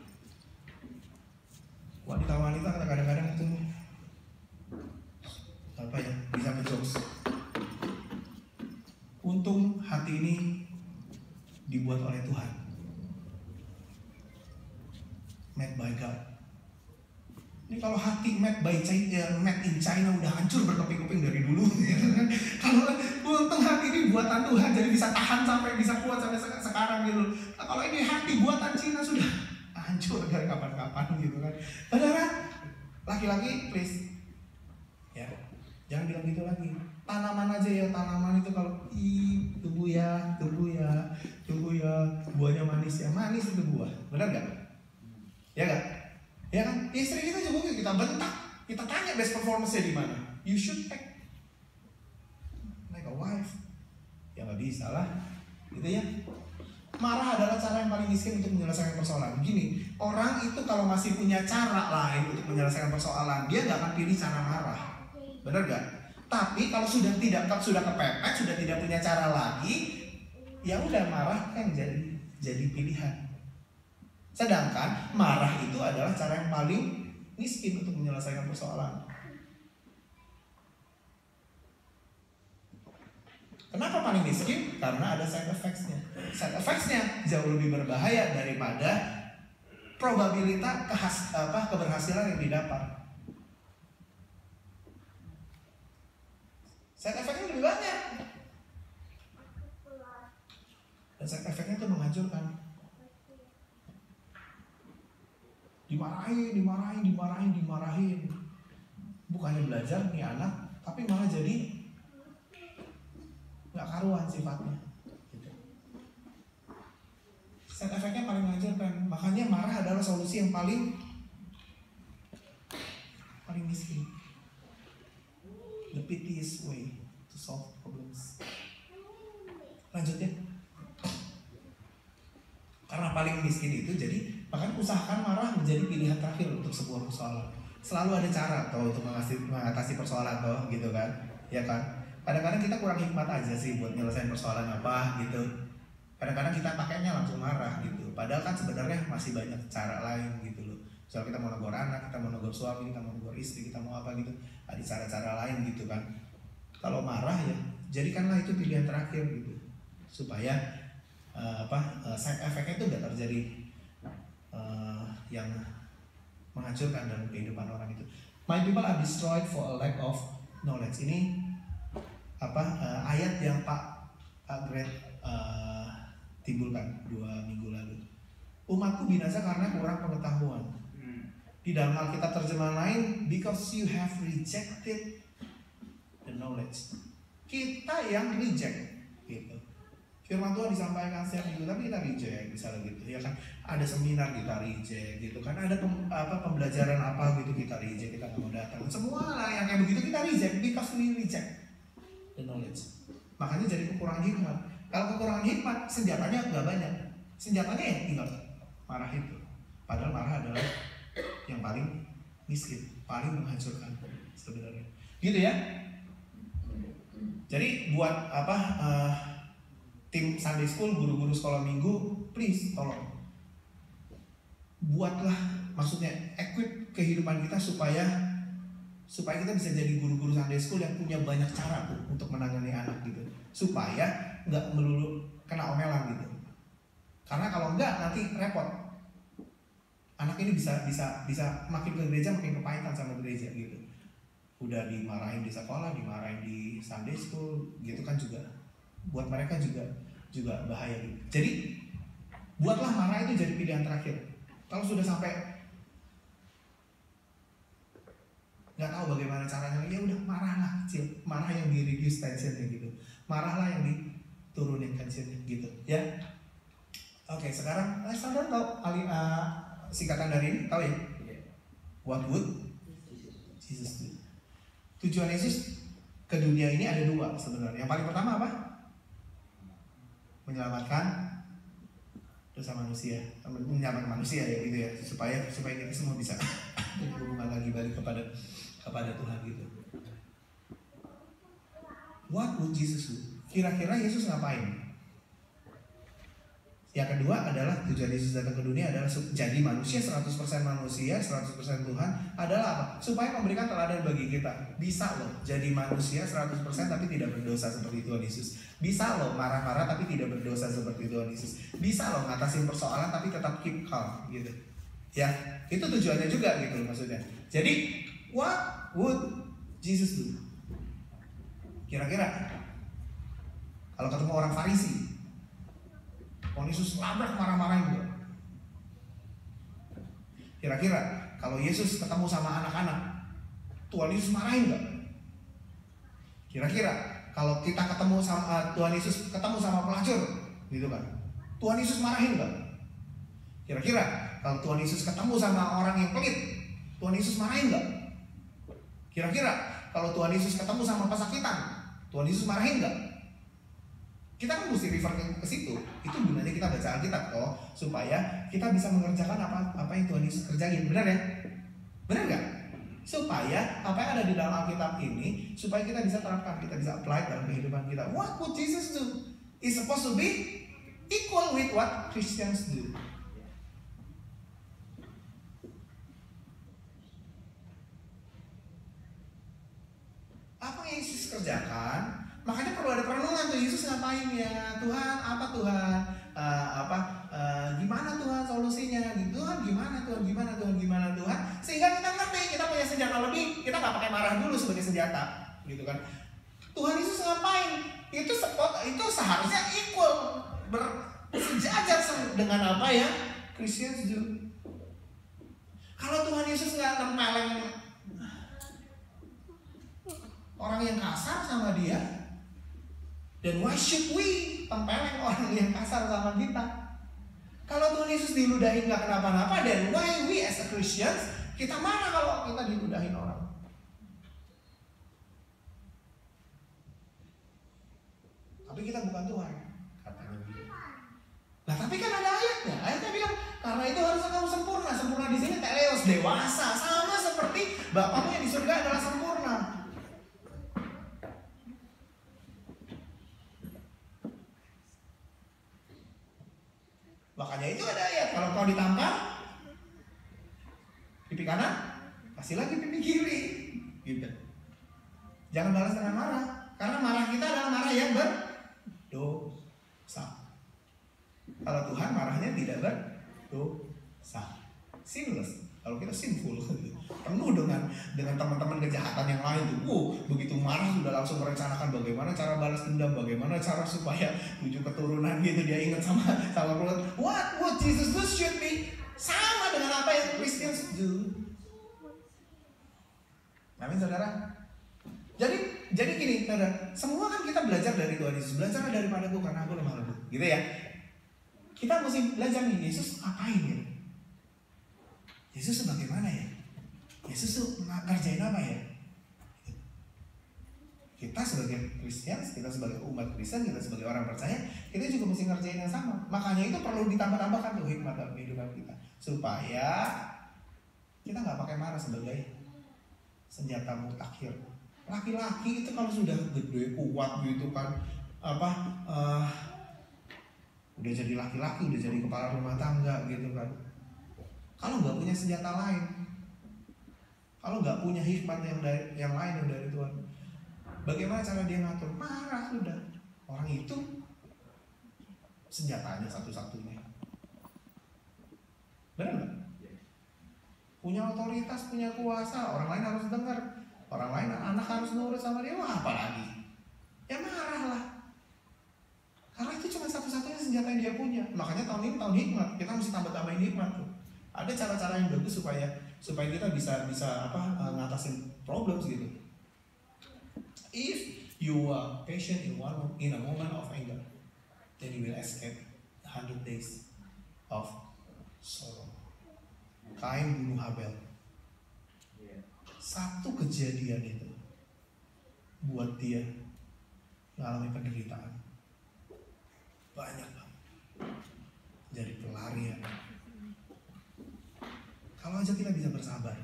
apa ya, bisa ngejokes. Untung hati ini dibuat oleh Tuhan, made by God. Ini kalau hati made by China, made in China udah hancur berkeping-keping dari dulu. Kalau untung hati ini buatan Tuhan, jadi bisa tahan sampai bisa kuat sampai sekarang gitu. Nah, kalau ini hati buatan Cina sudah hancur dari kapan-kapan gitu kan. Saudara, laki-laki please, ya jangan bilang gitu lagi. Tanaman aja ya, tanaman itu kalau ih tumbuh ya, tumbuh ya, tumbuh ya, buahnya manis ya, manis itu buah, benar nggak? Ya nggak? Ya kan? Istri kita juga kita bentak, kita tanya best performance-nya di mana? You should act like a wife. Ya nggak bisa lah, gitu ya. Marah adalah cara yang paling miskin untuk menyelesaikan persoalan. Begini, orang itu kalau masih punya cara lain untuk menyelesaikan persoalan, dia nggak akan pilih cara marah, benar nggak? Tapi kalau sudah tidak sudah kepepet, sudah tidak punya cara lagi, ya udah marah kan jadi jadi pilihan. Sedangkan marah itu adalah cara yang paling miskin untuk menyelesaikan persoalan. Kenapa paling miskin? Karena ada side effects-nya. Side effects-nya jauh lebih berbahaya daripada probabilitas kehas, apa, keberhasilan yang didapat. Side effect-nya lebih banyak. Dan side effect-nya itu menghancurkan. Dimarahin, dimarahin, dimarahin, dimarahin. Bukannya belajar nih anak, tapi malah jadi nggak karuan sifatnya. Gitu. Side effect-nya paling menghancurkan. Makanya marah adalah solusi yang paling paling miskin. The pettiest way to solve problems. Lanjut ya. Karena paling miskin itu, jadi bahkan usahakan marah menjadi pilihan terakhir untuk sebuah persoalan. Selalu ada cara toh untuk mengatasi, mengatasi persoalan toh, gitu kan? Ya kan? Kadang-kadang kita kurang hikmat aja sih buat nyelesain persoalan apa gitu. Kadang-kadang kita pakainya langsung marah gitu. Padahal kan sebenarnya masih banyak cara lain gitu loh. Soal kita mau negor anak, kita mau negor suami, kita mau negor istri, kita mau apa gitu, ada cara-cara lain gitu kan. Kalau marah ya jadikanlah itu pilihan terakhir gitu, supaya uh, apa uh, side effect-nya itu gak terjadi uh, yang menghancurkan dalam kehidupan orang itu. My people are destroyed for a lack of knowledge. Ini apa uh, ayat yang Pak Agret uh, timbulkan dua minggu lalu. Umatku binasa karena kurang pengetahuan. Di dalam Alkitab terjemahan lain, because you have rejected the knowledge. Kita yang reject, gitu. Firman Tuhan disampaikan setiap minggu, tapi kita reject, misalnya gitu, ya kan? Ada seminar kita reject, gitu kan? Ada pem, apa pembelajaran apa gitu kita reject, kita nggak mau datang. Semua lah yang kayak begitu kita reject, because we reject the knowledge. Makanya jadi kekurangan hikmat. Kalau kekurangan hikmat, senjatanya nggak banyak. Senjatanya ya tinggal marah itu. Padahal marah adalah yang paling miskin, paling menghancurkan sebenarnya. Gitu ya. Jadi buat apa uh, tim Sunday School, guru-guru sekolah minggu, please tolong buatlah, maksudnya equip kehidupan kita supaya supaya kita bisa jadi guru-guru Sunday School yang punya banyak cara tuh untuk menangani anak gitu, supaya nggak melulu kena omelan gitu. Karena kalau enggak nanti repot. Anak ini bisa bisa bisa makin ke gereja makin kepahitan sama gereja gitu. Udah dimarahin di sekolah, dimarahin di Sunday School, gitu kan juga buat mereka juga juga bahaya gitu. Jadi buatlah marah itu jadi pilihan terakhir. Kalau sudah sampai nggak tahu bagaimana caranya, ya udah marahlah kecil, marah yang di reduce tensionnya gitu, marahlah yang diturunin tensionnya gitu ya. Oke, sekarang eh, saudara tahu ali, uh, singkatan dari ini tahu ya? What would Jesus do? Tujuan Yesus ke dunia ini ada dua sebenarnya. Yang paling pertama apa? Menyelamatkan dosa manusia, menyelamatkan manusia ya gitu ya, supaya supaya kita semua bisa berhubungan lagi balik kepada kepada Tuhan gitu. What would Jesus do? Kira-kira Yesus ngapain? Yang kedua adalah tujuan Yesus datang ke dunia adalah jadi manusia, seratus persen manusia, seratus persen Tuhan. Adalah apa? Supaya memberikan teladan bagi kita. Bisa loh jadi manusia seratus persen tapi tidak berdosa seperti Tuhan Yesus. Bisa loh marah-marah tapi tidak berdosa seperti Tuhan Yesus. Bisa loh ngatasin persoalan tapi tetap keep calm gitu. Ya, itu tujuannya juga gitu maksudnya. Jadi, what would Jesus do? Kira-kira kalau ketemu orang Farisi, Tuhan Yesus labrak marah-marahin juga. Kira-kira kalau Yesus ketemu sama anak-anak, Tuhan Yesus marahin gak? Kira-kira kalau kita ketemu sama uh, Tuhan Yesus ketemu sama pelacur, gitu kan? Tuhan Yesus marahin gak? Kira-kira kalau Tuhan Yesus ketemu sama orang yang pelit, Tuhan Yesus marahin gak? Kira-kira kalau Tuhan Yesus ketemu sama pesakitan, Tuhan Yesus marahin gak? Kita kan mesti refer ke situ. Itu gunanya kita baca Alkitab toh, supaya kita bisa mengerjakan apa apa yang Tuhan Yesus kerjain. Benar ya? Benar nggak? Supaya apa yang ada di dalam Alkitab ini, supaya kita bisa terapkan, kita bisa apply dalam kehidupan kita. What would Jesus do? Is supposed to be equal with what Christians do. Apa yang Yesus kerjakan? Makanya perlu ada perenungan tuh, Yesus ngapain ya Tuhan, apa Tuhan, uh, apa uh, gimana Tuhan solusinya gitu, Tuhan gimana Tuhan, gimana Tuhan, gimana Tuhan, sehingga kita ngerti, kita punya senjata lebih, kita nggak pakai marah dulu sebagai senjata, gitu kan. Tuhan Yesus ngapain? Itu sepot, itu seharusnya equal, bersejajar dengan apa ya Christians do. Kalau Tuhan Yesus nggak nempeleng orang yang kasar sama dia, dan why should we tempeleng orang yang kasar sama kita? Kalau Tuhan Yesus diludahin gak kenapa-napa, dan why we as a Christians kita marah kalau kita diludahin orang? Tapi kita bukan Tuhan, katanya gitu. Nah tapi kan ada ayatnya, ayatnya bilang karena itu harus kamu sempurna. Sempurna di sini teleos, dewasa, sama seperti Bapakmu yang di surga adalah sempurna. Makanya itu ada ayat, kalau kau ditampar pipi kanan, kasih lagi pipi kiri, gitu. Jangan balas dengan marah, karena marah kita adalah marah yang berdosa. Kalau Tuhan marahnya tidak berdosa, sinless. Kalau kita sinful, penuh dengan dengan teman-teman kejahatan yang lain tuh. Wow, begitu marah sudah langsung merencanakan bagaimana cara balas dendam, bagaimana cara supaya tujuh keturunan gitu dia ingat sama sama keluarga. What what Jesus do should be sama dengan apa yang Christians do. Amin saudara. Jadi jadi gini saudara, semua kan kita belajar dari Tuhan Yesus. Belajar daripadaku karena aku lemah lembut, gitu ya. Kita mesti belajar nih, Yesus ngapain ya? Yesus bagaimana ya? Yesus tuh ngerjain apa ya? Kita sebagai Kristen, kita sebagai umat Kristen, kita sebagai orang percaya, kita juga mesti ngerjain yang sama. Makanya itu perlu ditambah-tambahkan tuh hikmat dalam kehidupan kita, supaya kita nggak pakai marah sebagai senjata mutakhir. Laki-laki itu kalau sudah gede kuat gitu kan, apa uh, udah jadi laki-laki, udah jadi kepala rumah tangga gitu kan. Kalau nggak punya senjata lain, kalau nggak punya hikmat yang dari yang lain yang dari Tuhan, bagaimana cara dia ngatur? Marah sudah. Orang itu senjatanya satu-satunya. Benar nggak? Punya otoritas, punya kuasa, orang lain harus dengar, orang lain anak harus nurut sama dia. Wah, apa lagi? Ya marah lah. Karena itu cuma satu-satunya senjata yang dia punya. Makanya tahun ini tahun hikmat, kita mesti tambah-tambahin hikmat tuh. Ada cara-cara yang bagus supaya supaya kita bisa bisa apa ngatasin problems gitu. If you are patient in one in a moment of anger, then you will escape the hundred days of sorrow. Kain bunuh Habel. Satu kejadian itu buat dia mengalami penderitaan banyak banget. Jadi pelarian. Kalau aja kita bisa bersabar,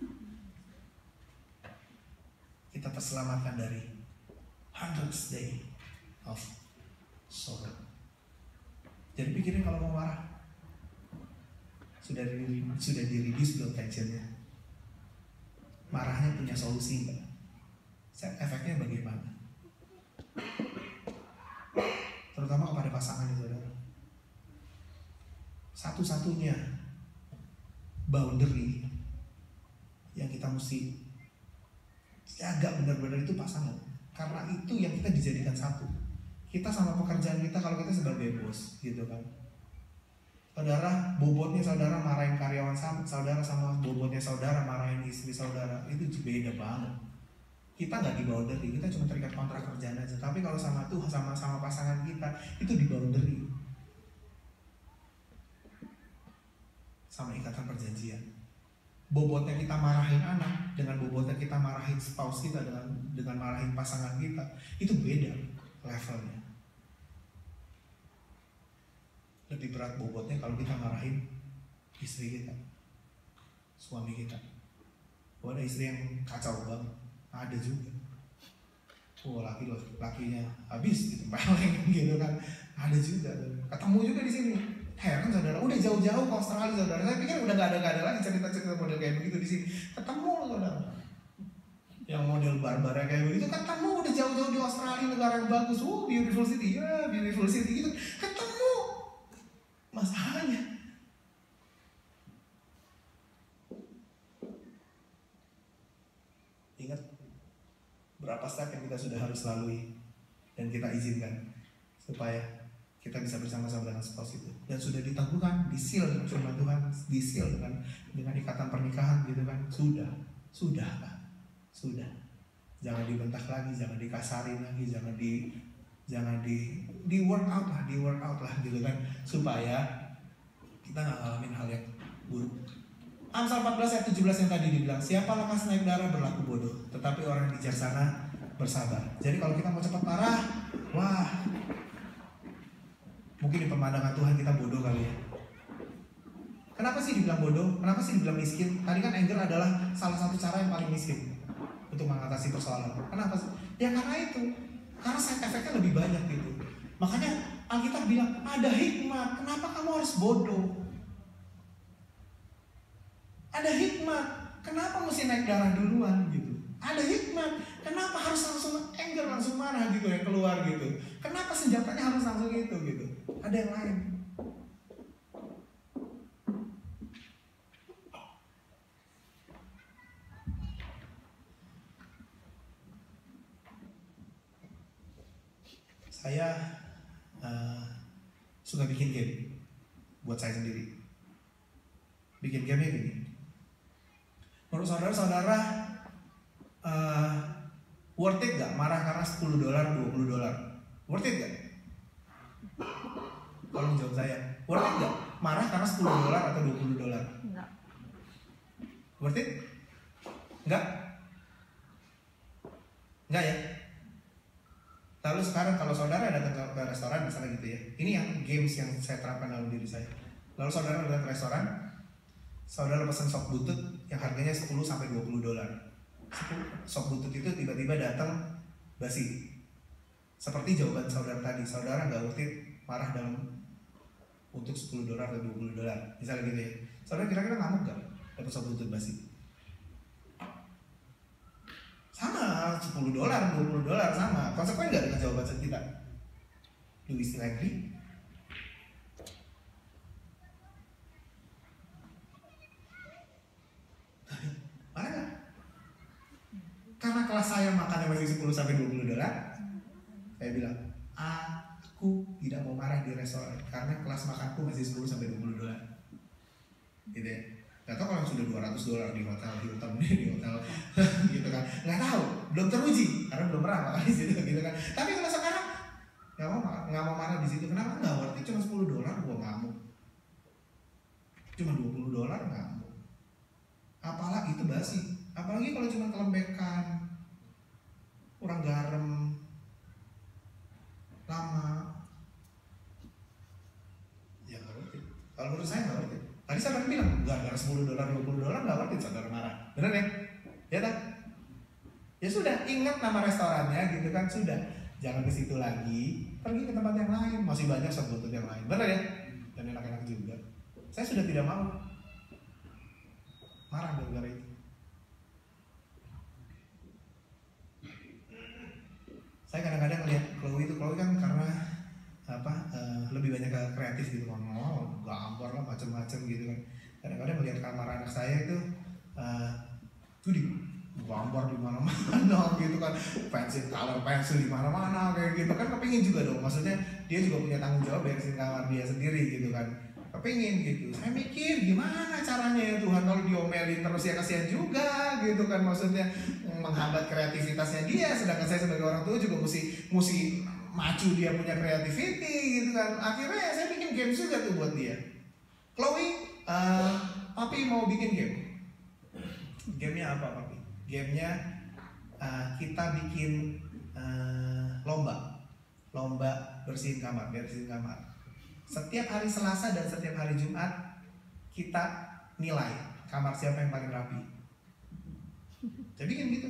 kita terselamatkan dari hundreds day of sorrow. Jadi pikirin kalau mau marah. Sudah di, sudah di-reduce belum tensionnya? Marahnya punya solusi nggak? Efeknya bagaimana? Terutama kepada pasangan itu, saudara. Satu-satunya boundary yang kita mesti jaga benar-benar itu pasangan. Karena itu yang kita dijadikan satu. Kita sama pekerjaan kita kalau kita sebagai bos, gitu kan. Saudara, bobotnya saudara marahin karyawan saudara sama bobotnya saudara marahin istri saudara, itu beda banget. Kita nggak di boundary, kita cuma terikat kontrak kerjaan aja. Tapi kalau sama Tuhan, sama sama pasangan kita, itu di boundary. Sama ikatan perjanjian. Bobotnya kita marahin anak dengan bobotnya kita marahin spouse kita, dengan dengan marahin pasangan kita, itu beda levelnya. Lebih berat bobotnya kalau kita marahin istri kita, suami kita. Oh, ada istri yang kacau banget, ada juga. Oh, laki lakinya habis gitu, paling gitu kan, ada juga. Ketemu juga di sini. Heran saudara, udah jauh-jauh ke Australia saudara. Saya pikir udah gak ada gak ada lagi cerita-cerita model kayak begitu di sini. Ketemu loh saudara, yang model barbar kayak begitu. Ketemu udah jauh-jauh di Australia, negara yang bagus. Oh, beautiful city, ya beautiful city gitu. Ketemu. Masalahnya ingat berapa step yang kita sudah harus lalui dan kita izinkan supaya kita bisa bersama-sama dengan spouse itu, dan sudah diteguhkan, di-seal dengan firman Tuhan, di-seal dengan dengan ikatan pernikahan gitu kan. Sudah, sudah kan, sudah. Jangan dibentak lagi, jangan dikasarin lagi, jangan di jangan di di work out lah, di work out lah gitu kan, supaya kita nggak ngalamin hal yang buruk. Amsal empat belas ayat tujuh belas yang tadi dibilang, siapa lekas naik darah berlaku bodoh, tetapi orang bijaksana bersabar. Jadi kalau kita mau cepat marah, wah, mungkin di pemandangan Tuhan kita bodoh kali ya. Kenapa sih dibilang bodoh? Kenapa sih dibilang miskin? Tadi kan anger adalah salah satu cara yang paling miskin untuk mengatasi persoalan. Kenapa sih? Ya karena itu. Karena side effect-nya lebih banyak gitu. Makanya Alkitab bilang, ada hikmat. Kenapa kamu harus bodoh? Ada hikmat. Kenapa mesti naik darah duluan gitu? Ada hikmat. Kenapa harus langsung anger, langsung marah gitu ya keluar gitu? Kenapa senjatanya harus langsung itu gitu? Ada yang lain. Saya uh, suka bikin game buat saya sendiri. Bikin game gini. Menurut saudara-saudara, uh, worth it gak marah karena sepuluh dolar, dua puluh dolar? Worth it gak? Kalau menjawab saya, worth it gak marah karena sepuluh dolar atau dua puluh dolar? Enggak. Worth it? Enggak? Enggak ya? Lalu sekarang kalau saudara datang ke restoran misalnya gitu ya, ini yang games yang saya terapkan dalam diri saya. Lalu saudara datang ke restoran, saudara pesan sop butut yang harganya sepuluh sampai dua puluh dolar. Sop butut itu tiba-tiba datang basi. Seperti jawaban saudara tadi, saudara nggak worth it marah dalam untuk sepuluh dolar atau dua puluh dolar, misalnya gitu ya. Saudara kira-kira ngamuk nggak dapat sop butut basi? Sama, sepuluh dolar, dua puluh dolar sama. Konsekuen nggak dengan jawaban kita? Do we still agree? Mana nggak? Karena kelas saya makannya masih sepuluh sampai dua puluh dolar, saya bilang, aku tidak mau marah di restoran karena kelas makanku masih sepuluh sampai dua puluh dolar. Gitu ya. Gak tau kalau sudah dua ratus dolar di hotel, di hotel di hotel gitu kan. Gak tahu, belum teruji karena belum pernah makan di situ gitu kan. Tapi kalau sekarang nggak mau nggak mau marah di situ, kenapa? Nggak worth it, cuma sepuluh dolar gua ngamuk. Cuma dua puluh dolar ngamuk. Apalagi itu basi. Apalagi kalau cuma kelembekan, kurang garam, lama. Ya nggak worth it. Kalau menurut saya nggak worth it. Tadi saya kan bilang, gak ada sepuluh dolar, dua puluh dolar gak worth it saudara marah. Bener ya? Ya tak? Ya sudah, ingat nama restorannya gitu kan, sudah. Jangan ke situ lagi, pergi ke tempat yang lain, masih banyak sebutut yang lain, benar ya? Dan enak-enak juga. Saya sudah tidak mau. Marah gara-gara itu. Saya kadang-kadang lihat Chloe itu, Chloe kan karena apa uh, lebih banyak ke kreatif gitu kan, oh, gambar lah macam-macam gitu kan. Kadang-kadang melihat kamar anak saya itu, uh, tuh di gambar di mana-mana gitu kan, pensil color pensil di mana-mana kayak gitu kan, kepingin juga dong, maksudnya dia juga punya tanggung jawab beresin kamar dia sendiri gitu kan, kepingin gitu. Saya mikir gimana caranya ya Tuhan, kalau diomelin terus ya kasihan juga gitu kan, maksudnya menghambat kreativitasnya dia, sedangkan saya sebagai orang tua juga mesti mesti maju dia punya creativity gitu kan. Akhirnya saya bikin game juga tuh buat dia. Chloe, uh, papi mau bikin game. Gamenya apa papi? Gamenya uh, kita bikin uh, lomba, lomba bersihin kamar, bersihin kamar. Setiap hari Selasa dan setiap hari Jumat kita nilai kamar siapa yang paling rapi. Jadi bikin gitu.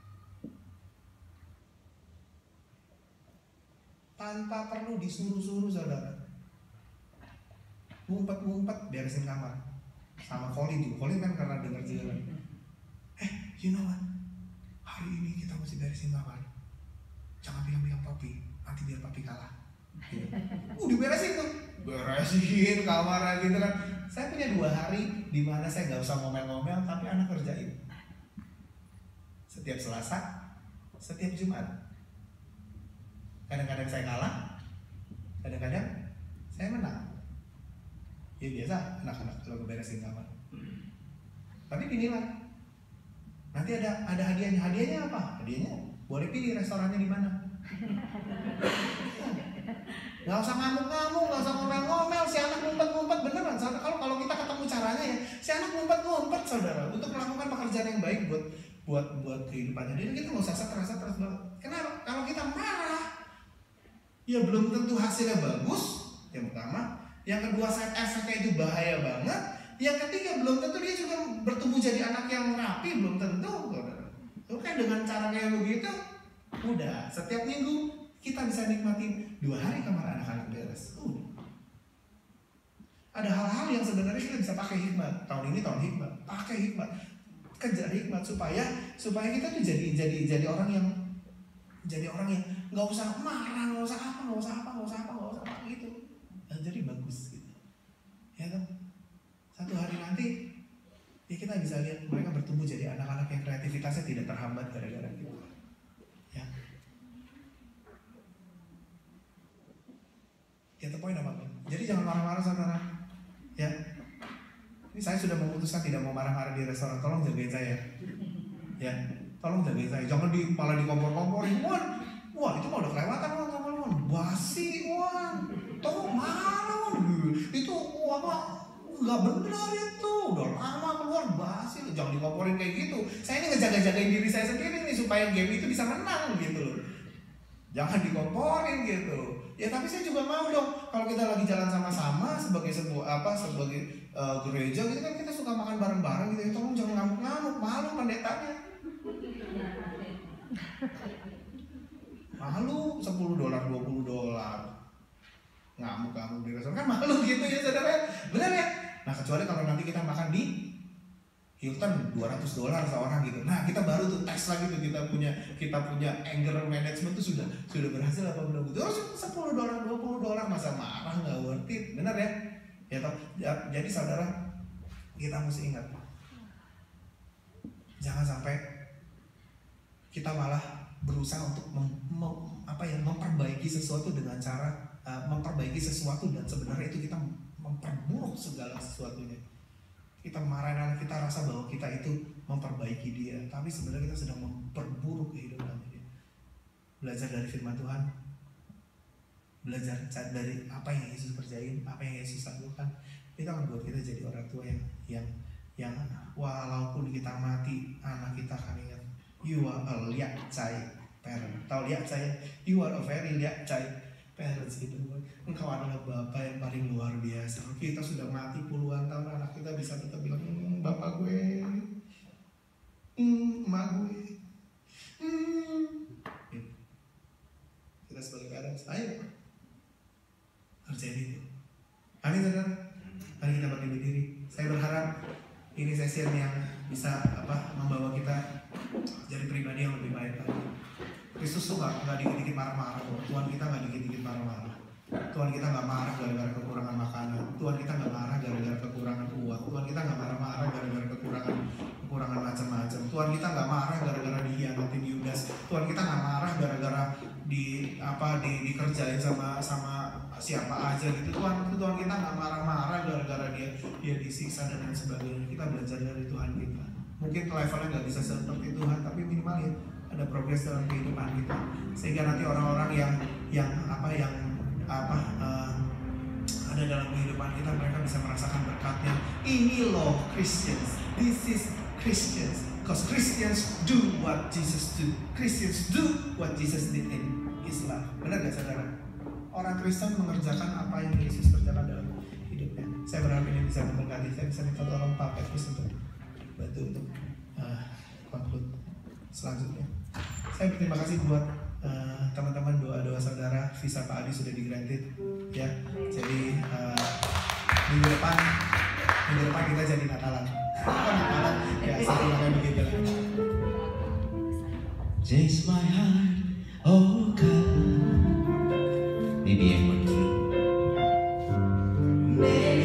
Tanpa perlu disuruh-suruh saudara. Ngumpet-ngumpet beresin kamar. Sama Colin juga. Colin kan karena dengar juga kan. Eh, you know what? Hari ini kita mesti beresin kamar. Jangan bilang-bilang papi, nanti biar papi kalah. Gitu. Uh, diberesin tuh. Beresin kamar gitu kan. Saya punya dua hari di mana saya nggak usah ngomel-ngomel, tapi anak kerjain. Setiap Selasa, setiap Jumat. Kadang-kadang saya kalah, kadang-kadang saya menang. Ya biasa anak-anak kalau beresin kamar. Tapi dinilai. Nanti ada ada hadiahnya. Hadiahnya apa? Hadiahnya boleh pilih restorannya di mana. Gak usah ngamuk-ngamuk, gak usah ngomel-ngomel. Si anak ngumpet-ngumpet beneran. Kalau kalau kita ketemu caranya ya, si anak ngumpet-ngumpet saudara untuk melakukan pekerjaan yang baik buat buat buat kehidupannya. Jadi kita nggak usah stres-stres banget. Kenapa? Kalau kita marah, ya belum tentu hasilnya bagus. Yang pertama, yang kedua side effect-nya itu bahaya banget. Yang ketiga belum tentu dia juga bertumbuh jadi anak yang rapi, belum tentu. Oke, dengan cara kayak begitu, udah setiap minggu kita bisa nikmatin dua hari kamar anak-anak beres. Uh. Ada hal-hal yang sebenarnya kita bisa pakai hikmat. Tahun ini tahun hikmat, pakai hikmat, kejar hikmat supaya supaya kita tuh jadi jadi jadi orang yang jadi orang yang nggak usah marah, nggak usah apa, nggak usah apa, nggak usah apa, nggak usah apa gitu. Dan jadi bagus gitu, ya kan? Satu hari nanti ya kita bisa lihat mereka bertumbuh jadi anak-anak yang kreativitasnya tidak terhambat gara-gara gitu. Ya. Get the point apa? Jadi jangan marah-marah saudara. Ya. Ini saya sudah memutuskan tidak mau marah-marah di restoran. Tolong jagain saya. Ya. Tolong jagain saya. Jangan di malah dikompor-komporin. Wan, wah itu mah udah kelewatan wan, sama wan. Basi wan. Tolong marah wan. Itu apa? Nggak benar itu, udah lama keluar basi, jangan dikomporin kayak gitu. Saya ini ngejaga-jagain diri saya sendiri nih supaya game itu bisa menang gitu loh. Jangan dikomporin gitu. Ya tapi saya juga mau dong kalau kita lagi jalan sama-sama sebagai sebuah apa sebagai uh, gereja gitu kan, kita suka makan bareng-bareng gitu. Ya, tolong jangan ngamuk-ngamuk, malu pendetanya. Malu sepuluh dolar, dua puluh dolar. Ngamuk-ngamuk di restoran kan malu gitu ya saudara. Benar ya? Nah kecuali kalau nanti kita makan di Hilton dua ratus dolar seorang gitu. Nah kita baru tuh tes lagi tuh, kita punya kita punya anger management tuh sudah sudah berhasil apa belum gitu. Terus sepuluh dolar, dua puluh dolar masa marah, nggak worth it. Benar ya? Ya toh. Ya, jadi saudara kita mesti ingat, jangan sampai kita malah berusaha untuk mem, mem, apa ya memperbaiki sesuatu dengan cara uh, memperbaiki sesuatu dan sebenarnya itu kita memperburuk segala sesuatunya. Kita marahin anak kita, rasa bahwa kita itu memperbaiki dia, tapi sebenarnya kita sedang memperburuk kehidupannya dia. Belajar dari firman Tuhan, belajar dari apa yang Yesus kerjain, apa yang Yesus lakukan, itu akan buat kita jadi orang tua yang yang yang walaupun kita mati, anak kita akan ingat, you are a liat cai parent. Tahu liat cai? You are a very liat cai parents gitu. Engkau adalah bapak yang paling luar biasa. Kita sudah mati puluhan tahun, anak kita bisa tetap bilang, mmm, bapak gue, hmm, emak gue, hmm. Gitu. bisa apa membawa kita jadi pribadi yang lebih baik lagi. Kristus tuh nggak nggak dikit-dikit marah-marah kok. Tuhan kita nggak dikit-dikit marah-marah. Tuhan kita nggak marah gara-gara kekurangan makanan. Tuhan kita nggak marah gara-gara kekurangan uang. Tuhan kita nggak marah-marah gara-gara kekurangan kekurangan macam-macam. Tuhan kita nggak marah gara-gara dihianatin Yudas. Tuhan kita nggak marah gara-gara di apa di dikerjain sama sama siapa aja gitu. Tuhan Tuhan kita nggak marah-marah gara-gara dia dia disiksa dan lain sebagainya. Kita belajar dari Tuhan kita. Mungkin levelnya nggak bisa seperti Tuhan, tapi minimal ya ada progres dalam kehidupan kita, sehingga nanti orang-orang yang yang apa yang apa uh, ada dalam kehidupan kita, mereka bisa merasakan berkatnya. Ini loh Christians, this is Christians, because Christians do what Jesus do. Christians do what Jesus did in His life. Benar gak saudara? Orang Kristen mengerjakan apa yang Yesus kerjakan dalam hidupnya. Saya berharap ini bisa memberkati. Saya bisa minta tolong Pak Petrus untuk bantu untuk uh, conclude selanjutnya. Saya berterima kasih buat uh, teman-teman, doa-doa saudara. Visa Pak Adi sudah di-granted ya. Jadi uh, minggu depan minggu depan kita jadi Natalan. Apa Natalan? Ya, saya terima kasih begitu. Chase my heart.